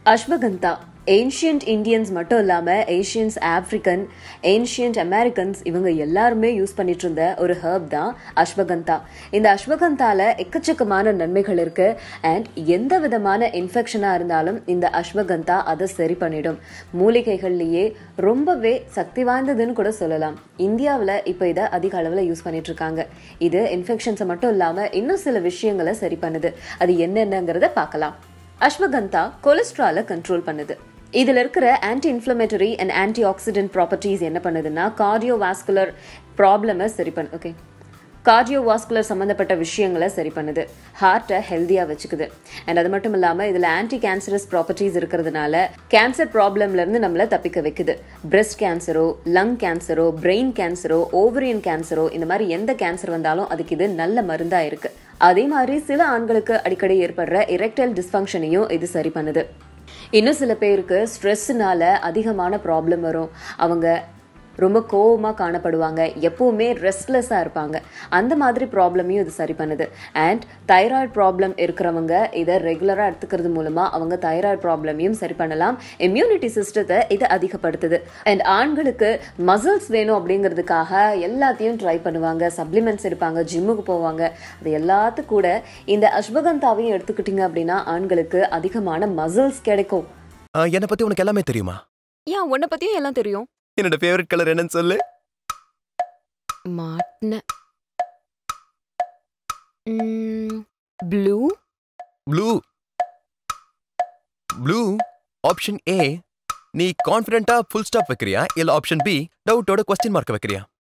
Ashwagandha ancient Indians மட்டும் இல்லாமல் Asians, African, ancient Americans இவங்க எல்லாருமே யூஸ் பண்ணிட்டு இருந்த ஒரு ஹர்ப் தான் அஸ்வகந்தா. இந்த அஸ்வகந்தால எக்கச்சக்கமான நன்மைகள் இருக்கு. அண்ட் எந்த விதமான இன்ஃபெக்ஷனாக இருந்தாலும் இந்த அஸ்வகந்தா அதை சரி பண்ணிடும். மூலிகைகள்லேயே ரொம்பவே சக்தி வாய்ந்ததுன்னு கூட சொல்லலாம். இந்தியாவில் இப்போ இதை அதிக அளவில் யூஸ் பண்ணிட்டு இருக்காங்க. இது இன்ஃபெக்ஷன்ஸை மட்டும் இல்லாமல் இன்னும் சில விஷயங்களை சரி பண்ணுது. அது என்னென்னங்கிறத பார்க்கலாம். அஸ்வகந்தா கொலஸ்ட்ராலை கண்ட்ரோல் பண்ணுது. இதில் இருக்கிற anti inflammatory and anti oxidant properties என்ன பண்ணுதுன்னா கார்டியோவாஸ்குலர் ப்ராப்ளமை சரி ஓகே கார்டியோவாஸ்குலர் சம்மந்தப்பட்ட விஷயங்களை சரி பண்ணுது. ஹார்ட்டை ஹெல்த்தியாக வச்சுக்குது. அண்ட் அது மட்டும் இல்லாமல் இதில் ஆன்டி கேன்சரஸ் ப்ராப்பர்ட்டிஸ் இருக்கிறதுனால கேன்சர் ப்ராப்ளம்லேருந்து நம்மளை தப்பிக்க வைக்குது. பிரெஸ்ட் கேன்சரோ, லங் கேன்சரோ, பிரெயின் கேன்சரோ, ஓவரியன் கேன்சரோ, இந்த மாதிரி எந்த கேன்சர் வந்தாலும் அதுக்கு இது நல்ல மருந்தாக இருக்குது. அதே மாதிரி சில ஆண்களுக்கு அடிக்கடி ஏற்படுற எரெக்டைல் டிஸ்ஃபங்க்ஷனையும் இது சரி பண்ணுது. இன்னும் சில பேருக்கு ஸ்ட்ரெஸ்ஸுனால அதிகமான ப்ராப்ளம் வரும். அவங்க ரொம்ப கோவமாக காணப்படுவாங்க, எப்போவுமே ரெஸ்ட்லெஸ்ஸாக இருப்பாங்க. அந்த மாதிரி ப்ராப்ளமையும் இது சரி பண்ணுது. அண்ட் தைராய்டு ப்ராப்ளம் இருக்கிறவங்க இதை ரெகுலராக எடுத்துக்கிறது மூலமாக அவங்க தைராய்டு ப்ராப்ளமையும் சரி பண்ணலாம். இம்யூனிட்டி சிஸ்டத்தை இது அதிகப்படுத்துது. அண்ட் ஆண்களுக்கு மசில்ஸ் வேணும் அப்படிங்கிறதுக்காக எல்லாத்தையும் ட்ரை பண்ணுவாங்க, சப்ளிமெண்ட்ஸ் எடுப்பாங்க, ஜிம்முக்கு போவாங்க. அது எல்லாத்துக்கும் கூட இந்த அஸ்வகந்தாவையும் எடுத்துக்கிட்டிங்க அப்படின்னா ஆண்களுக்கு அதிகமான மசில்ஸ் கிடைக்கும். என்னை பற்றி உனக்கு எல்லாமே தெரியுமா? ஏன் உன்னை பற்றியும் எல்லாம் தெரியும். என்னோட ஃபேவரட் கலர் என்னன்னு சொல்லு. மாட்ன blue. Blue blue option A. நீ கான்ஃபிடென்ட்டா ஃபுல் ஸ்டாப் வைக்கிறியா இல்ல ஆப்ஷன் பி டவுட்டோட क्वेश्चन மார்க் வைக்கிறியா?